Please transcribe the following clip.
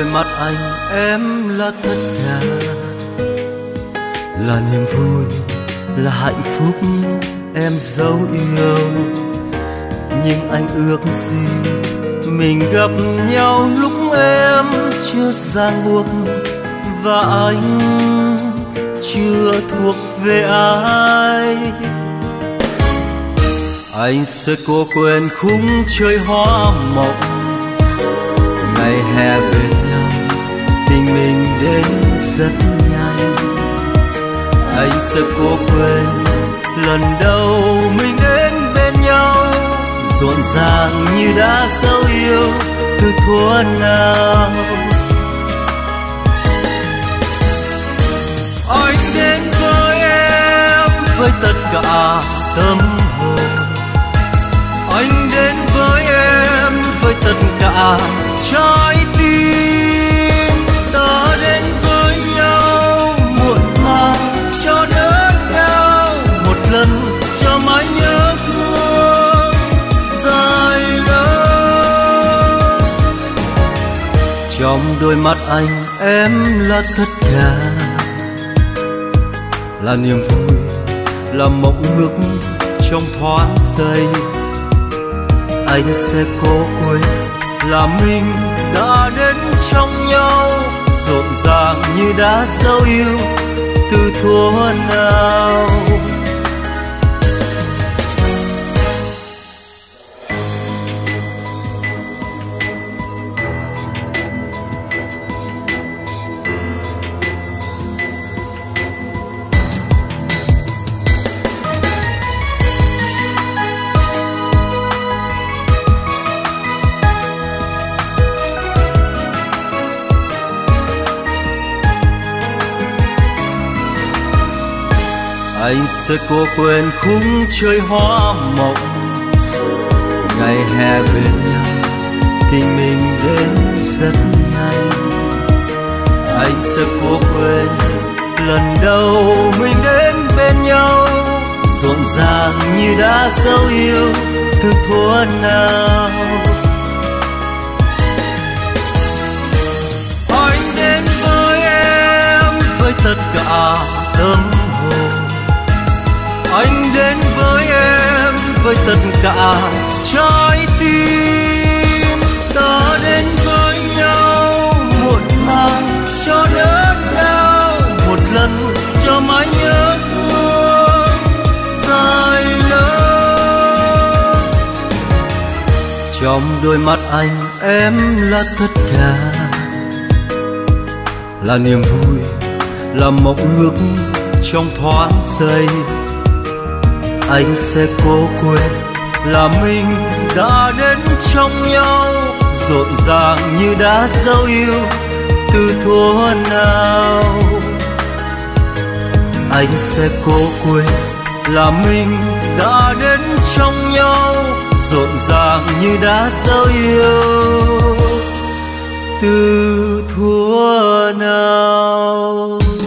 đôi mắt anh em là tất cả, là niềm vui, là hạnh phúc em dấu yêu. Nhưng anh ước gì mình gặp nhau lúc em chưa ràng buộc, và anh chưa thuộc về ai. Anh sẽ cố quên khung trời hoa mộng, ngày hè bên nhau tình mình đến rất nhanh. Anh sẽ cố quên lần đầu mình đến bên nhau, rộn ràng như đã dấu yêu từ thuở nào. Anh đến với em với tất cả tâm hồn, anh đến với em với tất cả trái tim. Ta đến với nhau muộn màng cho đớn đau, một lần cho mãi nhớ thương dài lâu. Trong đôi mắt anh em là tất cả, là niềm vui, là mộng ước trong thoáng giây. Anh sẽ cố quên là mình đã đến trong nhau, rộn ràng như đã dấu yêu từ thuở nào. Anh sẽ cố quên khung trời hoa mộng, ngày hè bên nhau tình mình đến rất nhanh. Anh sẽ cố quên lần đầu mình đến bên nhau, rộn ràng như đã dấu yêu từ thuở nào. Anh đến với em với tất cả tâm hồn, anh đến với em với tất cả trái tim. Ta đến với nhau muộn màng cho đớn đau, một lần cho mãi nhớ thương dài lâu. Trong đôi mắt anh em là tất cả, là niềm vui, là mộng ước trong thoáng giây. Anh sẽ cố quên là mình đã đến trong nhau, rộn ràng như đã dấu yêu từ thuở nào. Anh sẽ cố quên là mình đã đến trong nhau, rộn ràng như đã dấu yêu từ thuở nào.